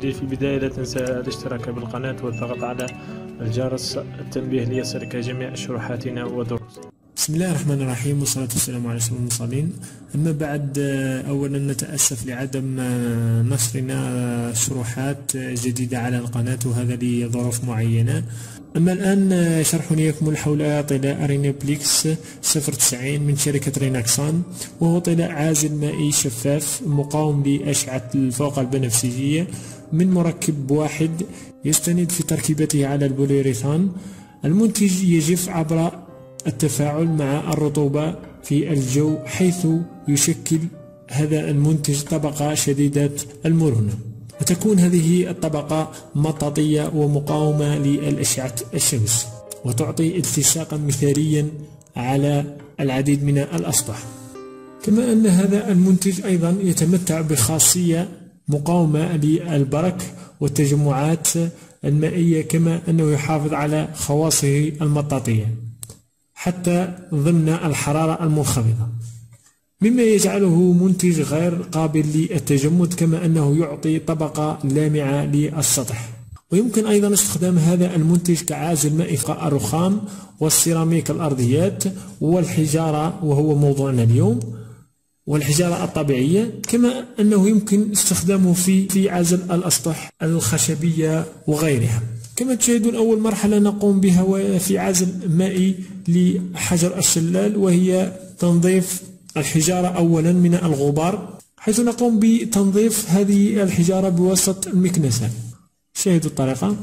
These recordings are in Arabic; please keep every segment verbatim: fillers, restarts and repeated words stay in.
في البداية لا تنسى الاشتراك بالقناة والضغط على الجرس التنبيه ليصلك جميع شروحاتنا ودروسنا. بسم الله الرحمن الرحيم، والصلاة والسلام على أشرف المرسلين. أما بعد، أولا نتأسف لعدم نشرنا شروحات جديدة على القناة، وهذا لظروف معينة. أما الآن شرحنا يكمل حول طلاء رينوبليكس صفر تسعين من شركة ريناكسون، وهو طلاء عازل مائي شفاف مقاوم لأشعة الفوق البنفسجية من مركب واحد يستند في تركيبته على البوليوريثان. المنتج يجف عبر التفاعل مع الرطوبة في الجو، حيث يشكل هذا المنتج طبقة شديدة المرونة، وتكون هذه الطبقة مطاطية ومقاومة للأشعة الشمس، وتعطي التصاقا مثاليا على العديد من الأسطح. كما أن هذا المنتج أيضا يتمتع بخاصية مقاومة للبرك والتجمعات المائية، كما أنه يحافظ على خواصه المطاطية حتى ضمن الحرارة المنخفضة، مما يجعله منتج غير قابل للتجمد، كما أنه يعطي طبقة لامعة للسطح. ويمكن أيضا استخدام هذا المنتج كعازل مائي الرخام والسيراميك الأرضيات والحجارة، وهو موضوعنا اليوم، والحجارة الطبيعية، كما أنه يمكن استخدامه في في عزل الأسطح الخشبية وغيرها. كما تشاهدون، أول مرحلة نقوم بها في عزل مائي لحجر الشلال، وهي تنظيف الحجارة أولا من الغبار، حيث نقوم بتنظيف هذه الحجارة بواسطة المكنسة. شاهدوا الطريقة.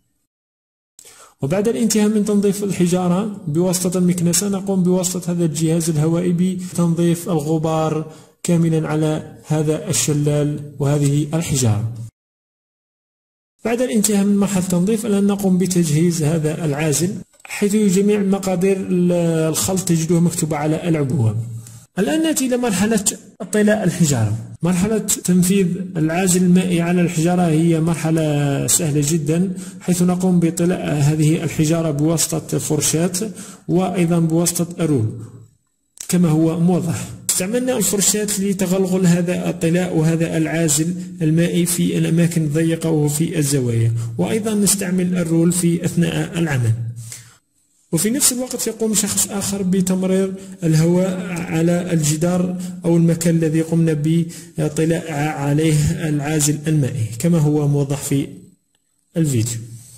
وبعد الانتهاء من تنظيف الحجارة بواسطة المكنسة، نقوم بواسطة هذا الجهاز الهوائي بتنظيف الغبار كاملا على هذا الشلال وهذه الحجارة. بعد الانتهاء من مرحلة التنظيف، الآن نقوم بتجهيز هذا العازل، حيث جميع مقادير الخلط تجدوها مكتوبة على العبوة. الآن نأتي إلى مرحلة طلاء الحجارة. مرحلة تنفيذ العازل المائي على الحجارة هي مرحلة سهلة جدا، حيث نقوم بطلاء هذه الحجارة بواسطة فرشاة وأيضا بواسطة الرول كما هو موضح. استعملنا الفرشاة لتغلغل هذا الطلاء وهذا العازل المائي في الأماكن الضيقة وفي الزوايا، وأيضا نستعمل الرول في أثناء العمل. وفي نفس الوقت يقوم شخص آخر بتمرير الهواء على الجدار أو المكان الذي قمنا بطلاء عليه العازل المائي، كما هو موضح في الفيديو.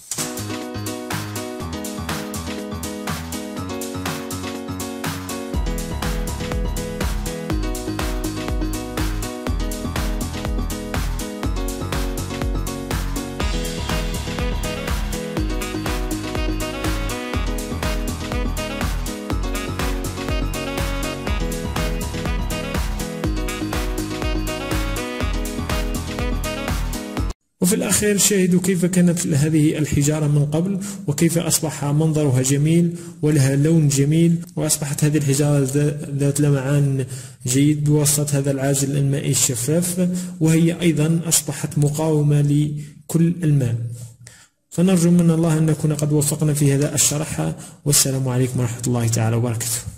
وفي الأخير شاهدوا كيف كانت هذه الحجارة من قبل، وكيف أصبح منظرها جميل ولها لون جميل، وأصبحت هذه الحجارة ذات لمعان جيد بواسطة هذا العازل المائي الشفاف، وهي أيضا أصبحت مقاومة لكل الماء. فنرجو من الله أن نكون قد وفقنا في هذا الشرح، والسلام عليكم ورحمة الله تعالى وبركاته.